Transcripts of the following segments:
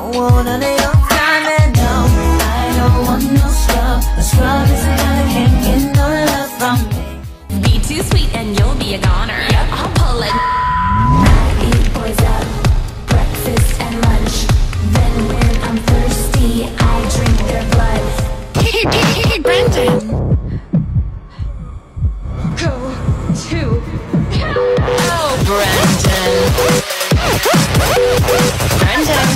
don't want none of your time, and no, I don't want no scrub. A scrub is a guy that can't get no love from me. Be too sweet and you'll be a goner. I'll pull it. I eat boys up, breakfast and lunch. Then when I'm thirsty, I drink their blood. Hey, Brendan! Go to hell. Oh, Brendan. Brendan.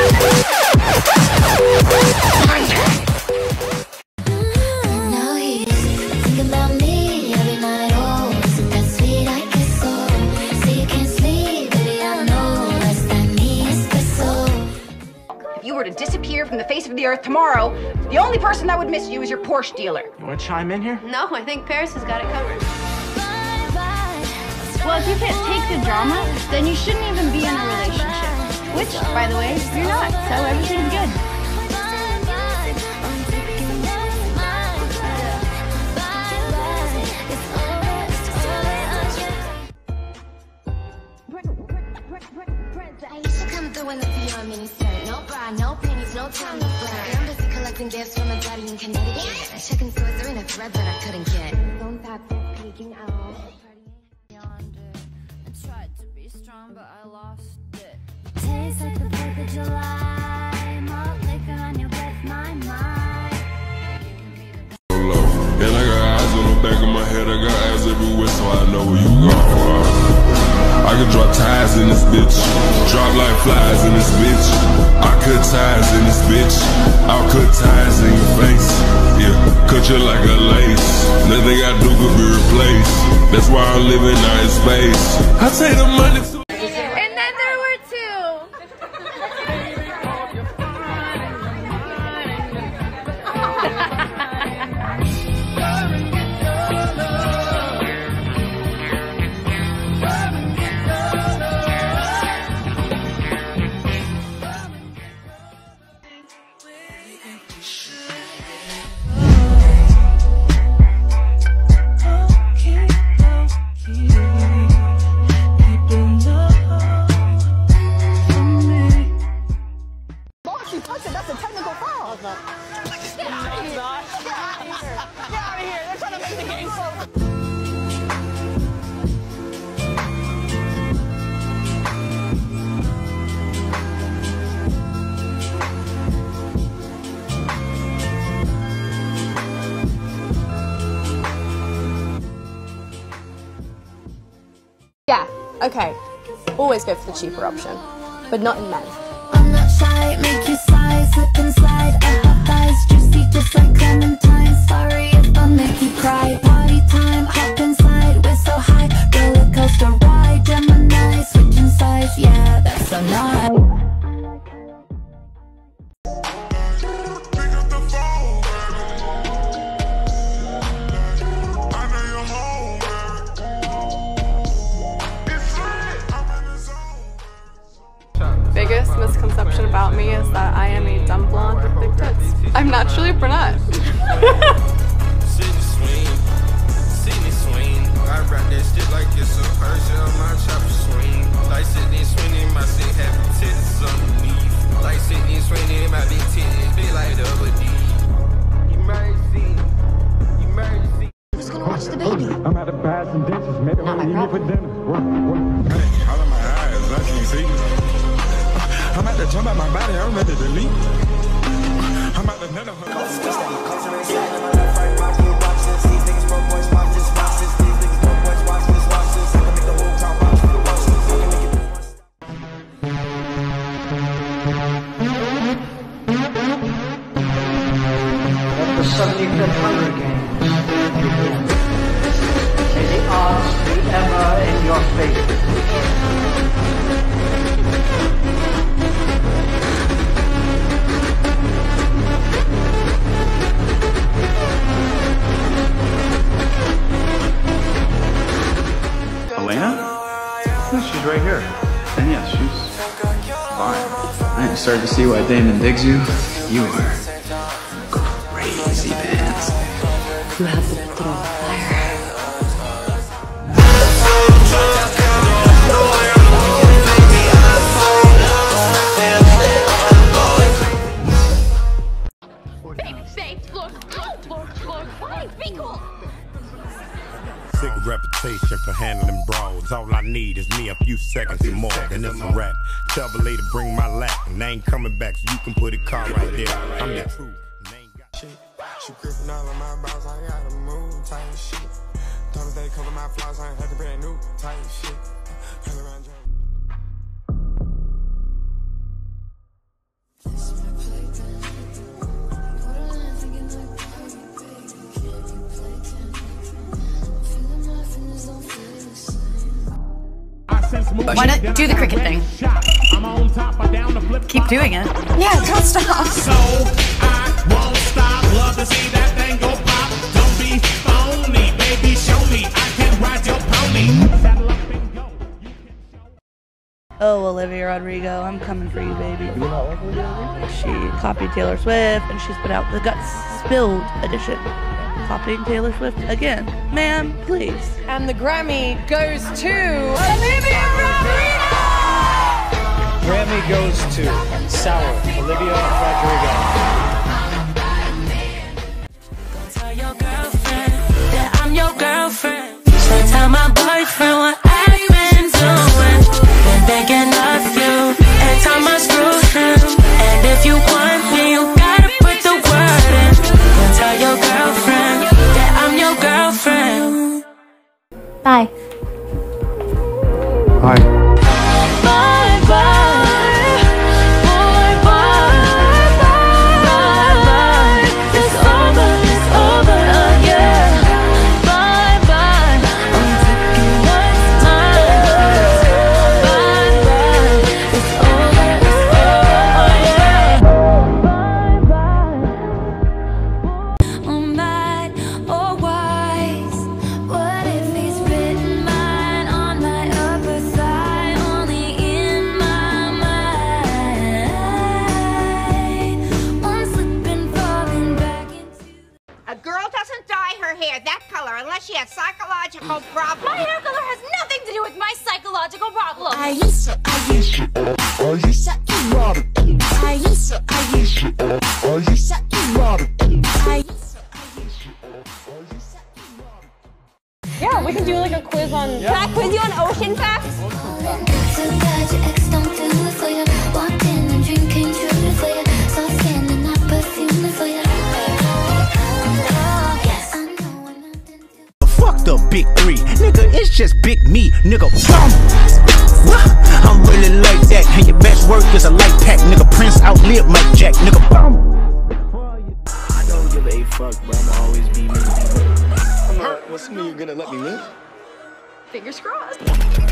Now he's thinking about me every night. Oh, isn't that sweet? I guess so. Say you can't sleep, baby, I know less than me is so. If you were to disappear from the face of the earth tomorrow, the only person that would miss you is your Porsche dealer. You want to chime in here? No, I think Paris has got it covered. Well, if you can't take the drama, then you shouldn't even be in a relationship. Which, by the way, you're not, so everything's good. I used to come through in the Dior mini skirt. No bra, no panties, no time to flirt. I'm busy collecting gifts from a daddy in Connecticut. Checking stores, they're in a thread that I couldn't get. Don't stop peeking out. Tried to be strong, but I lost it. Tastes like the 4th of July. Malt liquor on your breath, my mind. And I got eyes on the back of my head, I got eyes everywhere, so I know where you going. I can drop ties in this bitch, drop like flies in this bitch. I cut ties in this bitch, I'll cut ties in your face. Yeah, cut you like a lace, nothing I do could be replaced. That's why I'm living out in space. I take the money to And then there were two. That's a technical foul. Get out of here. Get out of here. They're trying to make the game so. Yeah, okay. Always go for the cheaper option, but not in men. I'm not shy, make you slide, slip and slide. I have thighs, juicy just like clementine. Sorry if I make you cry. Party time, hop and slide, we're so high. Roller coaster ride, Gemini, switching sides. Yeah, that's so nice. Biggest misconception about me is that I am a dumb blonde with big tits. I'm naturally brunette. Who's gonna watch the baby? I'm at the baths and dishes. Maybe Not my we problem. for dinner. Hey, how are my eyes? I can't see. I'm at the jump out my body. I'm ready to leave. I'm at the net of her. The 75th Hunger Games begin. May the odds be ever in your favor. Elena? Yeah, she's right here. And yes, she's fine. I ain't started to see why Damon digs you. You are crazy pants. You have to put it on fire. Cause all I need is me a few seconds and more, and it's a wrap. Tell the lady bring my lap, and I ain't coming back, so you can put a car right there. I'm the truth. She gripping all of my balls, I gotta move type shit. Thomas they cover my flaws, I ain't had to brand new type shit. Why not do the cricket thing? Keep doing it. Yeah, don't stop. So I won't stop. Love to see that thing go pop. Don't be phony, baby. Show me I can ride your pony. Oh, Olivia Rodrigo, I'm coming for you, baby. Do you not like Olivia Rodrigo? She copied Taylor Swift, and she's put out the Guts Spilled edition. Copying Taylor Swift again. Ma'am, please. And the Grammy goes to Olivia Rodrigo! Grammy goes to Sour, Olivia Rodrigo. Tell your girlfriend that I'm your girlfriend. So tell my boyfriend what I've been doing. Been thinking of you every time I screw him. And if you want me, you gotta put the word in. Then tell your girlfriend that I'm your girlfriend. Bye. Hi. Unless she has psychological problems. My hair color has nothing to do with my psychological problems. Yeah, we can do like a quiz on. Can I quiz you on ocean facts? Fuck the big three, nigga, it's just big me, nigga. I'm really like that, and your best work is a light pack, nigga. Prince outlived Mike Jack, nigga. I don't give a fuck, bro. I'ma always be me. What's something you're gonna let me live? Fingers crossed. I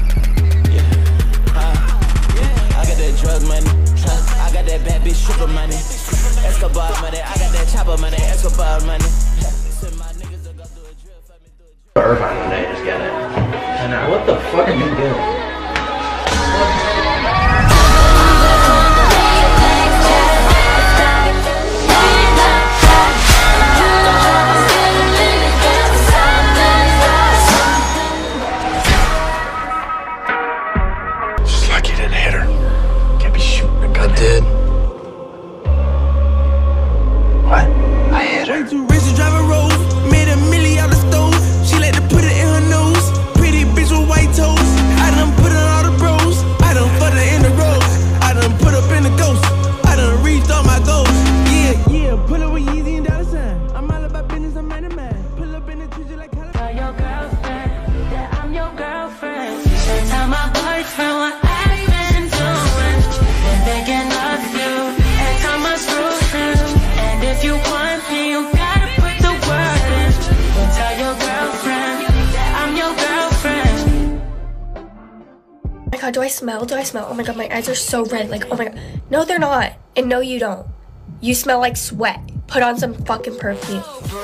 got that drug money, I got that bad bitch sugar money, Escobar money, I got that chopper money, Escobar money. Irvine one day, just get it. And now, what the fuck are you doing? Just like you didn't hit her. Can't be shooting a gun. I did. What? I hit her. Way too rich to drive a Rolls, made $1 million out of stove. She let to put it in her nose. Pretty bitch with white toes. I done put in all the bros. I done put her in the road. I done put up in the ghost. I done reached all my goals. Yeah, pull up with Yeezy and dollar sign. I'm all about business, I'm man to man. Pull up in the trees like Tell your girlfriend that I'm your girlfriend. So tell my boyfriend what I've been doing. Been thinking of you every time I screw him. And if you want me, you gotta put the word in. Then tell your girlfriend that I'm your girlfriend. Oh my god, do I smell? Do I smell? Oh my god, my eyes are so red. Like, oh my god. No, they're not. And no, you don't. You smell like sweat. Put on some fucking perfume.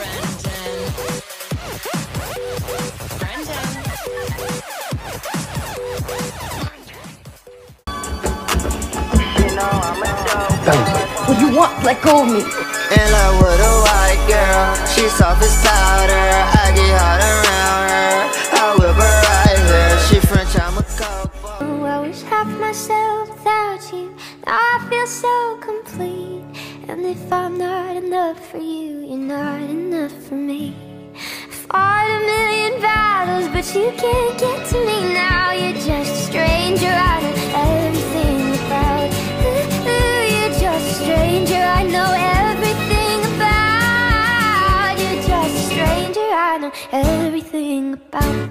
What do you want? Let go of me. In love with a white girl, she's soft as powder. I get hot around her, I whip her right here. She French, I'm a coke. Oh, I wish half myself without you. Now I feel so complete. And if I'm not enough for you, you're not enough for me. I fought 1,000,000 battles, but you can't get to me now. you're just a stranger, I know everything about. You're just a stranger, I know everything about. You're just a stranger, I know everything about.